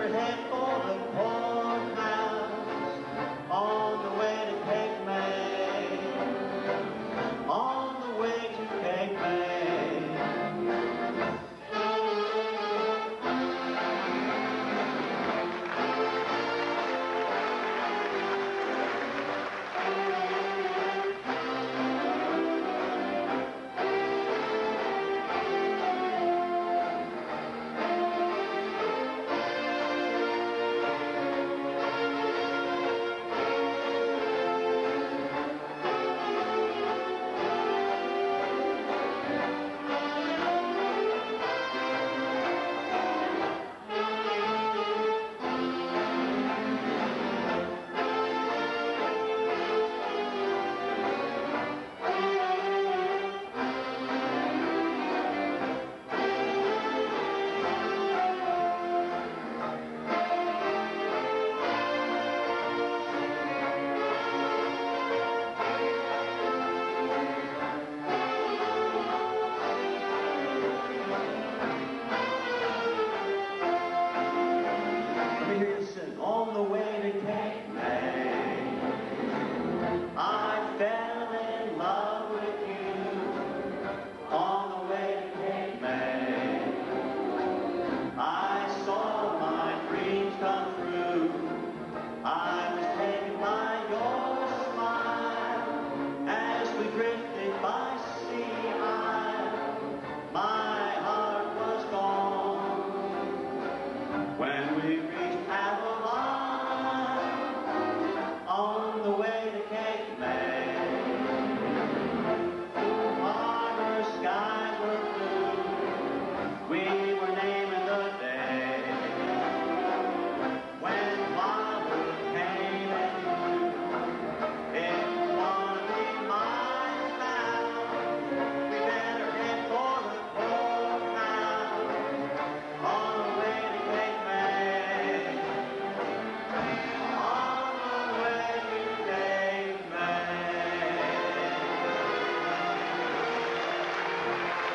head for the courthouse on the way to Cape May, on the way to Cape May. On the way to Cape May, I fell in love with you. On the way to Cape May, I saw my dreams come true. I was taken by your smile as we drifted by sea high. My heart was gone when we reached Avalon on the way to Cape May. Harbor skies were blue, we were naming the day when Father came and knew it wanted to be mine now. We better head for the courthouse on the way to Cape May. On the way to Cape May.